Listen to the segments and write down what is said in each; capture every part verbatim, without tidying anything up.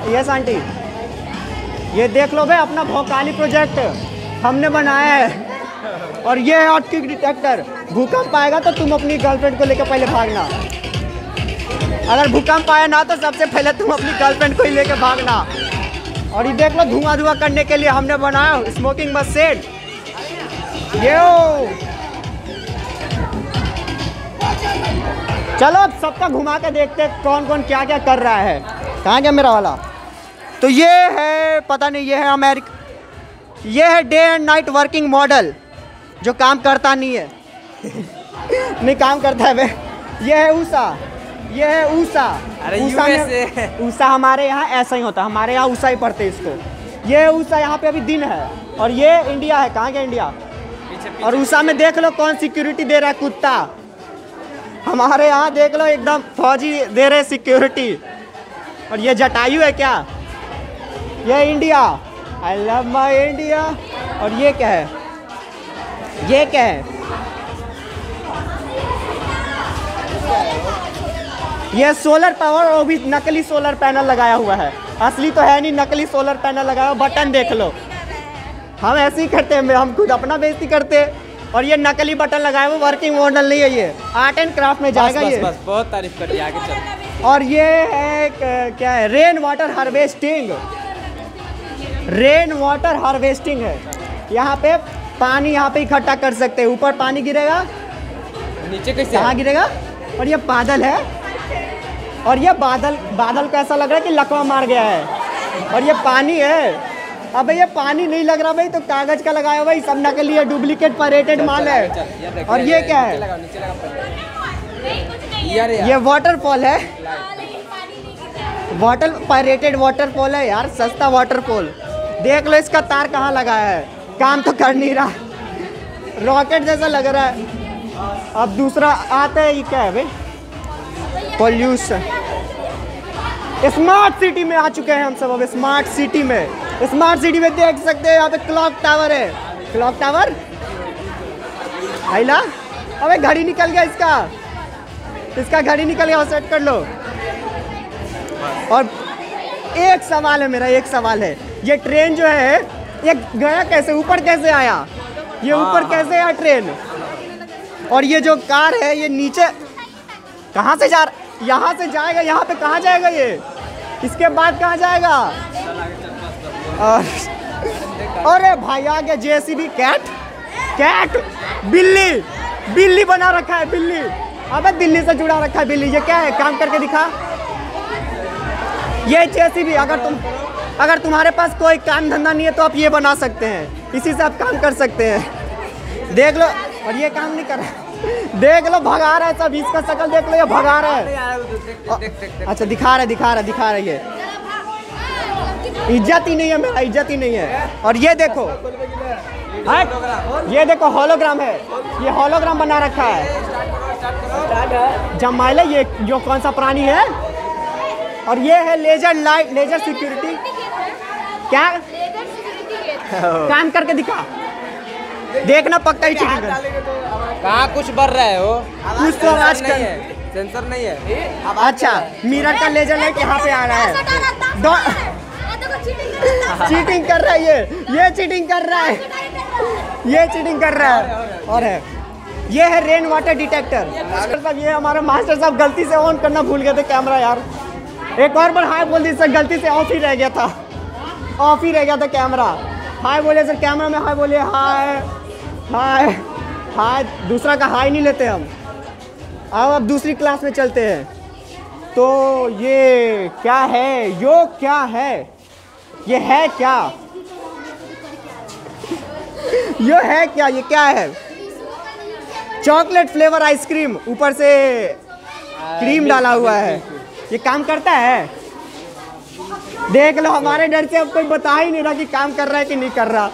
Yes aunty, ये देख लो भाई अपना भोकाली प्रोजेक्ट हमने बनाया है। और ये है अर्थक्वेक डिटेक्टर। भूकंप आएगा तो तुम अपनी गर्लफ्रेंड को लेकर पहले भागना। अगर भूकंप आया ना तो सबसे पहले तुम अपनी गर्लफ्रेंड को ही लेकर भागना। और ये देख लो धुआं धुआं करने के लिए हमने बनाया स्मोकिंग मशीन। ये चलो अब सबका घुमा के देखते हैं कौन कौन क्या क्या कर रहा है। कहाँ गया मेरा वाला? तो ये है, पता नहीं, ये है अमेरिका, ये है day and night working model जो काम करता नहीं है। नहीं काम करता है वे। ये है ऊषा, ये है ऊषा। ऊषा में ऊषा हमारे यहाँ ऐसा ही होता है, हमारे यहाँ ऊषा ही पढ़ते इसको। ये ऊषा यहाँ पे अभी दिन है। और ये इंडिया है। कहाँ गया इंडिया? पीछे, पीछे, और ऊषा में देख लो कौन सिक्योरिटी दे रहा है, कुत्ता। हमारे यहाँ देख लो एकदम फौजी दे रहे सिक्योरिटी। और ये जटायु है क्या? ये India, I love my India. और ये क्या है? ये क्या है? ये सोलर पावर, और भी नकली सोलर पैनल लगाया हुआ है। असली तो है नहीं, नकली सोलर पैनल लगाया हुआ। बटन देख लो, हम ऐसे ही करते हैं, हम खुद अपना बेइज्जती करते हैं। और ये नकली बटन लगाया हुआ, वर्किंग मॉडल नहीं है। ये आर्ट एंड क्राफ्ट में जाएगा। बस, ये बस, बस, बहुत तारीफ कर दिया, आगे चल। और ये है क्या है? Rain water harvesting. Rain water harvesting है। यहाँ पे पानी यहाँ पे इकट्ठा कर सकते हैं। ऊपर पानी गिरेगा, नीचे कैसे? कहाँ गिरेगा? और ये बादल है। और ये बादल बादल को ऐसा लग रहा है कि लकवा मार गया है। और ये पानी है। अब ये पानी नहीं लग रहा भाई, तो कागज का लगाया भाई, सब नकली है, डुप्लीकेट परेटेड माल है। और ये क्या है? ये वाटरफॉल है। वाटर पायरेटेड वाटरफॉल है यार, सस्ता वाटरफॉल। देख लो इसका तार कहाँ लगाया है, काम तो कर नहीं रहा, रॉकेट जैसा लग रहा है। अब दूसरा आता है, ये क्या है भाई? पॉल्यूशन। स्मार्ट सिटी में आ चुके हैं हम सब। अब स्मार्ट सिटी में, स्मार्ट सिटी में देख सकते हैं यहाँ पे क्लॉक टावर है। क्लॉक टावर आइला। अबे घड़ी निकल गया इसका, इसका घड़ी निकल गया, सेट कर लो। और एक सवाल है मेरा, एक सवाल है, ये ट्रेन जो है ये गया कैसे? ऊपर कैसे आया? ये ऊपर कैसे आया ट्रेन? और ये जो कार है ये नीचे कहाँ से जा रहा? यहाँ से जाएगा, यहाँ पे कहाँ जाएगा ये? इसके बाद कहाँ जाएगा? और अरे भाई आ गया जेसीबी। कैट, कैट, बिल्ली, बिल्ली बना रखा है, बिल्ली। अबे दिल्ली से जुड़ा रखा है बिल्ली। ये क्या है? काम करके दिखा। ये जेसीबी, अगर तुम अगर तुम्हारे पास कोई काम धंधा नहीं है तो आप ये बना सकते हैं, इसी से आप काम कर सकते हैं। देख लो। और ये काम नहीं कर रहा, देख लो भगा रहा है सब। इसका शक्ल देख लो, ये भगा रहा है। अच्छा दिखा रहा है, दिखा रहा है, दिखा रहा है। ये इज्जत ही नहीं है मेरा, इज्जत ही नहीं है। और ये देखो, ये देखो होलोग्राम है, ये होलोग्राम बना रखा है। जमाइले, ये जो कौन सा प्राणी है? और ये है लेजर लाइट, लेजर सिक्योरिटी। क्या काम करके दिखा, देखना पक्का ही चीटिंग कर। कहाँ कुछ बढ़ रहा है वो? कुछ तो आवाज कर, सेंसर नहीं है। अच्छा मिरर का लेजर लाइट यहाँ पे आ रहा है। चीटिंग कर रहा है ये, ये चीटिंग कर रहा है, ये चीटिंग कर रहा है। और है ये है रेन वाटर डिटेक्टर। साहब ये हमारे मास्टर साहब गलती से ऑन करना भूल गए थे कैमरा यार। एक और बार हाय बोल दी सर, गलती से ऑफ ही रह गया था, ऑफ ही रह गया था कैमरा। हाय बोले सर, कैमरा में हाय बोले, हाय हाय हाय। दूसरा का हाय नहीं लेते हम। अब अब दूसरी क्लास में चलते हैं। तो ये क्या है? यो क्या है? ये है क्या? यो है क्या? ये क्या है? चॉकलेट फ्लेवर आइसक्रीम, ऊपर से क्रीम डाला हुआ है। ये काम करता है? देख लो, हमारे डर से अब कोई बता ही नहीं रहा कि काम कर रहा है कि नहीं कर रहा।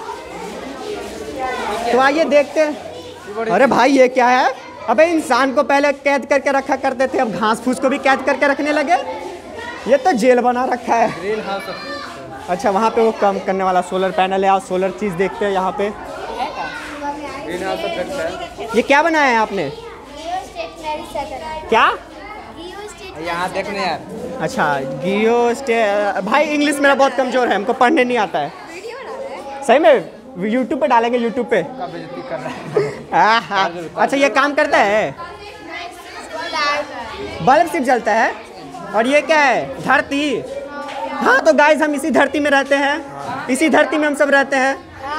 तो आइए देखते हैं। अरे भाई ये क्या है? अबे इंसान को पहले कैद करके रखा करते थे, अब घास फूस को भी कैद करके रखने लगे। ये तो जेल बना रखा है। अच्छा वहाँ पे वो कम करने वाला सोलर पैनल है। और सोलर चीज़ देखते हैं यहाँ पे। ये क्या बनाया है आपने? क्या? यहाँ देखने यार। अच्छा गियो स्टे भाई इंग्लिश मेरा बहुत कमजोर है, हमको पढ़ने नहीं आता है। सही में यूट्यूब पे डालेंगे, यूट्यूब पे। का बेइज्जती कर रहा है। हाँ हाँ। अच्छा ये काम करता है, बल्ब सिर्फ जलता है। और ये क्या है, धरती? हाँ तो गाइस हम इसी धरती में रहते हैं, इसी धरती में हम सब रहते हैं।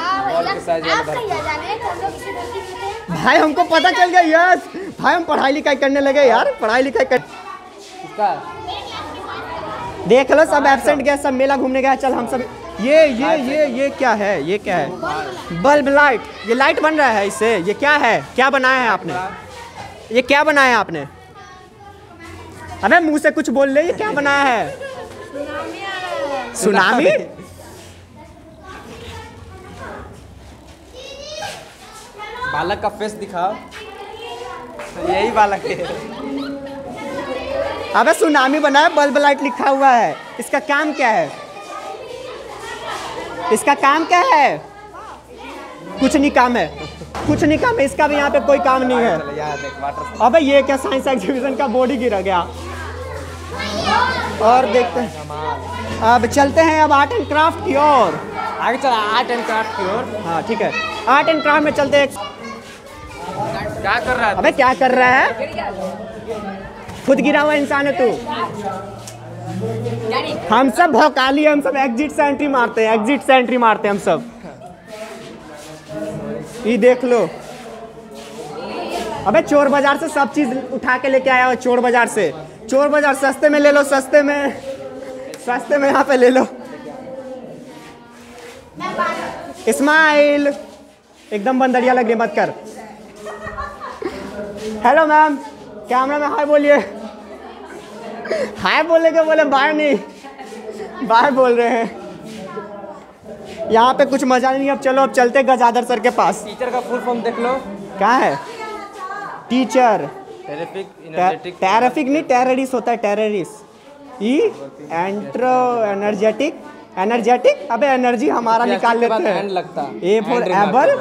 भाई हमको पता चल गया, यस भाई हम पढ़ाई लिखाई करने लगे यार, पढ़ाई लिखाई कर। देख लो सब एब्सेंट गए, सब मेला घूमने गया। चल हम सब ये ये ये ये क्या है, ये क्या है? बल्ब लाइट, ये लाइट बन रहा है इससे। ये क्या है, क्या बनाया है आपने? ये क्या बनाया है आपने? अबे मुंह से कुछ बोल ले, ये क्या बनाया है? सुनामी? बालक का फेस दिखाओ। यही बालक है। अबे सुनामी बनाया, बल्ब लाइट लिखा हुआ है। इसका काम क्या है? इसका काम क्या है? कुछ नहीं काम है, कुछ नहीं काम है इसका भी। यहाँ पे कोई काम नहीं है। यहाँ देख वाटर। अबे ये क्या, साइंस एग्जीबिशन का बोर्ड ही गिरा गया। और देखते हैं, अब चलते हैं अब आर्ट एंड क्राफ्ट की ओर। आगे चला आर्ट एंड क्राफ्ट की ओर। हाँ ठीक है, आर्ट एंड क्राफ्ट में चलते हैं। क्या कर रहा है? अबे क्या कर रहा है? खुद गिरा हुआ इंसान है तू। हम सब भौकाली, हम सब एग्जिट से एंट्री मारते हैं, एग्जिट से एंट्री मारते हैं हम सब। ये देख लो। अबे चोर बाजार से सब चीज उठा के लेके आया हो, चोर बाजार से। चोर बाजार सस्ते में ले लो, सस्ते में, सस्ते में यहाँ पे ले लो। स्माइल, एकदम बंदरिया लगने मत कर। हेलो मैम, कैमरा में हाय बोलिए। हाय बोले के बोले बाय नहीं, बाय बोल रहे हैं। यहाँ पे कुछ मजा नहीं। अब चलो अब चलते गजादर सर के पास। टीचर का फुल फॉर्म देख लो। क्या है टीचर? Terrific energetic. टेरिफिक नहीं, टेररिस्ट होता है, टेररिस्ट। ई एंट्रो एनर्जेटिक, एनर्जेटिक। अबे एनर्जी हमारा निकाल लेते हैं। लगता A for able,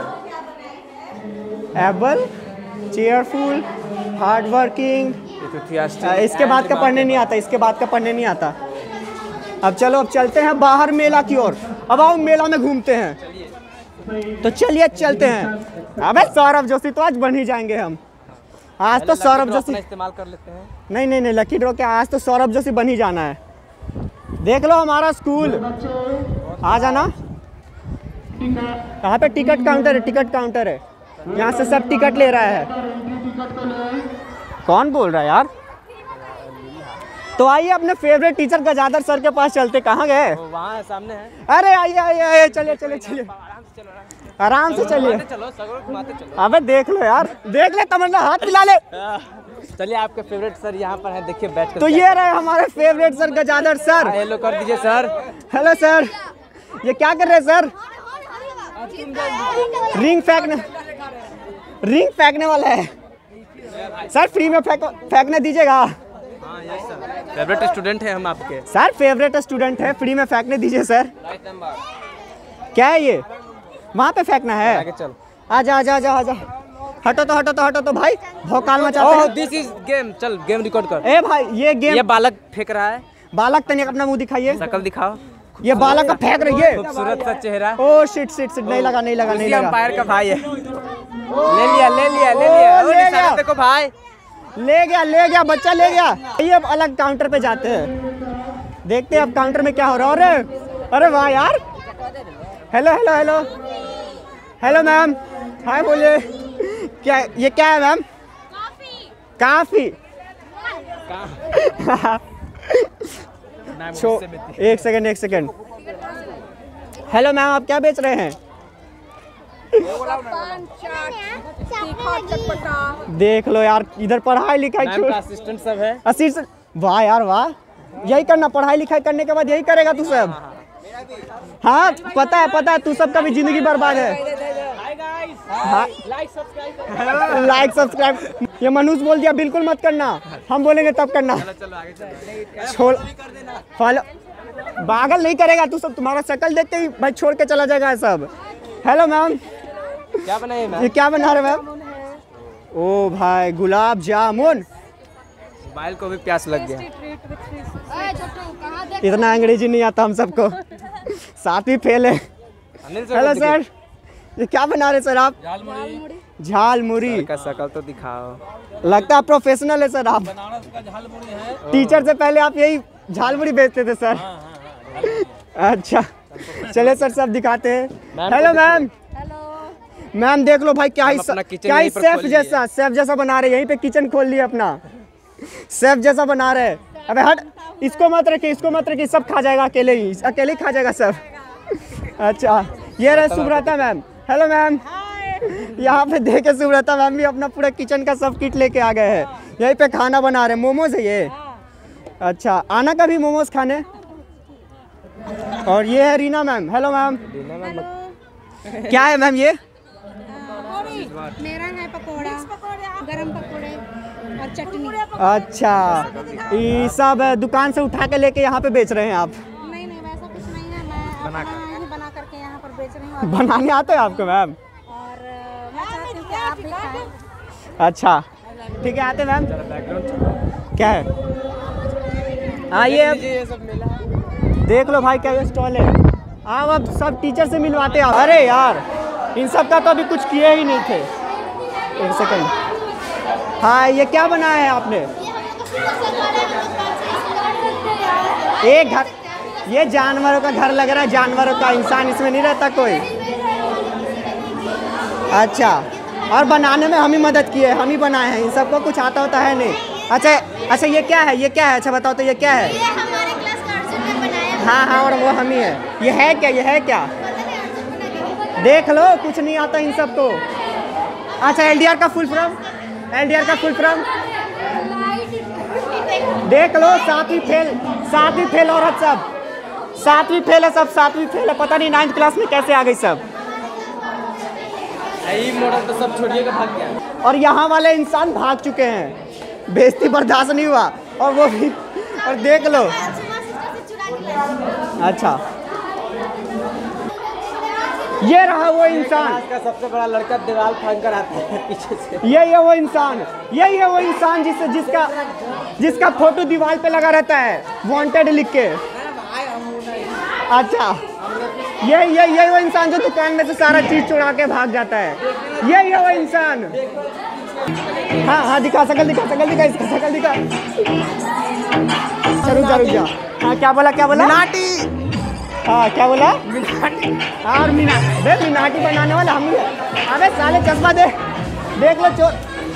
able, cheerful, hard working. इसके बाद का पढ़ने नहीं आता, इसके बाद का पढ़ने नहीं आता। अब चलो अब चलते हैं बाहर मेला की ओर। अब आओ मेला में घूमते हैं। तो चलिए चलते हैं। अबे सौरभ जोशी तो आज बन ही जाएंगे हम। आज तो सौरभ जोशी इस्तेमाल कर लेते हैं। नहीं नहीं नहीं लकी ड्रॉ के आज तो सौरभ जोशी बन ही जाना है। देख लो हमारा स्कूल, आ जाना। यहाँ पे टिकट काउंटर है, टिकट काउंटर है। यहाँ से सब टिकट ले रहा है। कौन बोल रहा है यार? तो आइए अपने फेवरेट टीचर गजादर सर के पास चलते। कहाँ गए? वहाँ सामने है। अरे आइए आइए आइए, चलिए चलिए चलिए, आराम से चलिए। चलो सगों घुमाते चलो। अबे देख लो यार, देख ले, तमन्ना हाथ मिला ले। चलिए आपके फेवरेट सर यहाँ पर है, देखिए बैठ कर। तो ये रहे हमारे favourite sir Gajadar sir. Hello कर दीजिए सर। हेलो सर, ये क्या कर रहे हैं सर? रिंग फेंकने, रिंग फेंकने वाला है सर। फ्री में फेंक फेंकने दीजिएगा। फेवरेट स्टूडेंट है हम आपके। सर फेवरेट स्टूडेंट है, फ्री में फेंकने दीजिए सर। क्या है ये? वहाँ पे फेंकना है। आगे चल। आजा आजा आजा आजा। हटो तो हटो तो हटो तो भाई, भौकाल मचाते ओह हैं। This is game. चल गेम रिकॉर्ड कर। ए भाई ये गेम, ये बालक फेंक रहा है। बालक तनिक अपना मुंह दिखाइए। शक्ल दिखाओ। ये बालक का फेंक रही है। खूबसूरत सा चेहरा। ओ शिट शिट शिट, नहीं लगा नहीं लगा नहीं लगा। अंपायर का भाई है। ले लिया ले लिया ले लिया। ओ, ओ, ले निशाना लिया। देखो भाई। ले गया ले गया, बच्चा ले गया। ये अब अलग काउंटर पे जाते हैं, देखते हैं अब काउंटर में क्या हो रहा है। अरे अरे वाह यार। Hello hello hello hello ma'am, hi बोलिए। क्या ये क्या है मैम? काफी। छो एक सेकंड एक सेकंड। हेलो मैम, आप क्या बेच रहे हैं? देख लो यार, इधर पढ़ाई लिखाई छोड़, असिस्टेंट सब है। असिस्टेंट। वाह यार वाह, यही करना, पढ़ाई लिखाई करने के बाद यही करेगा तू सब। हाँ पता है पता है, तू सब का भी जिंदगी बर्बाद है। हाँ लाइक सब्सक्राइब। ये मनुष्य बोल दिया बिल्कुल मत करना, हम बोलेंगे तब करना। छोड़, फॉलो। पागल नहीं करेगा तू सब, तुम्हारा शक्ल देखते ही भाई छोड़ के चला जाएगा सब। हेलो मैम, क्या बनाए मैम? ये क्या बना रहे मैम? ओ भाई गुलाब जामुन। मोबाइल को भी प्यास लग गया। इतना अंग्रेजी नहीं आता हम सबको। सातवीं फेल है। हेलो सर, ये क्या बना रहे सर आप? झाल मुड़ी का शकल तो दिखाओ। लगता है प्रोफेशनल है सर आप। बनारस का झाल मुड़ी है। टीचर से पहले आप यही झाल मुड़ी बेचते थे सर? अच्छा चले सर सब दिखाते हैं। Hello ma'am. मैम देख लो भाई क्या ही क्या ही शेफ जैसा शेफ जैसा बना रहे। यहीं पे किचन खोल लिया अपना, शेफ जैसा बना रहे। अबे हट, इसको मत रखिए, इसको मत रखिए, सब खा जाएगा अकेले ही, अकेले ही खा जाएगा सब। अच्छा ये रहे सुब्रता मैम। Hello ma'am. यहाँ पे देखे सुब्रता मैम भी अपना पूरा किचन का सब किट लेके आ गए हैं। यहीं पे खाना बना रहे। मोमोज है ये? अच्छा आना कभी मोमोज खाने। और ये है रीना मैम। Hello ma'am. क्या है मैम ये? मेरा है पकोड़ा, गरम पकोड़े और चटनी। अच्छा ये सब दुकान से उठा के लेके यहाँ पे बेच रहे हैं आप? नहीं नहीं वैसा कुछ नहीं है, मैं बना कर बना करके यहाँ पर बेच रही हूँ। बनाने आता है आपको मैम? और मैं चाहती हूँ कि आप भी खाएं। अच्छा ठीक है आते मैम। क्या है? हाँ ये देख लो भाई क्या ये स्टॉल है। आप अब सब टीचर से मिलवाते हैं। अरे यार इन सब का तो अभी कुछ किए ही नहीं थे। एक सेकंड। हाँ ये क्या बनाया है आपने? एक घर, ये जानवरों का घर लग रहा है, जानवरों का। इंसान इसमें नहीं रहता कोई। अच्छा और बनाने में हम ही मदद किए, हम ही बनाए हैं। इन सबको कुछ आता होता है नहीं। अच्छा अच्छा ये क्या है? ये क्या है? अच्छा बताओ तो ये क्या है? ये हमारे क्लास का अर्जुन ने बनाया। हाँ हाँ और वो हम ही है। ये है क्या? ये है क्या? देख लो कुछ नहीं आता इन सबको। अच्छा एलडीआर का फुल फॉर्म, एलडीआर का फुल फॉर्म देख लो। सातवीं फेल, सातवीं फेल औरत सब, सातवीं फेल है सब, सातवीं फेल है। पता नहीं नाइन्थ क्लास में कैसे आ गई सब। यही मॉडल तो सब छोड़िएगा भाग गया। और यहाँ वाले इंसान भाग चुके हैं, बेइज्जती बर्दाश्त नहीं हुआ। और वो भी, और देख लो। अच्छा ये रहा वो इंसान। का सबसे बड़ा लड़का दीवार फांद कर आता है पीछे से। ये ये वो इंसान, यही है वो इंसान जिससे जिसका जिसका फोटो दीवार पे लगा रहता है वांटेड लिख के। अच्छा ये ये ये वो इंसान जो दुकान में से सारा चीज चुरा के भाग जाता है। ये ये वो इंसान। हाँ हाँ दिखा, शकल दिखा, शकल दिखा, इसका शकल दिखा। रुक जा रुक जा। हाँ क्या बोला, क्या बोला? नाटी। हाँ क्या बोला? हाँ और मीना, देख मीनाटी बनाने वाला हम ही है। अबे साले चश्मा दे, देख लो चोर।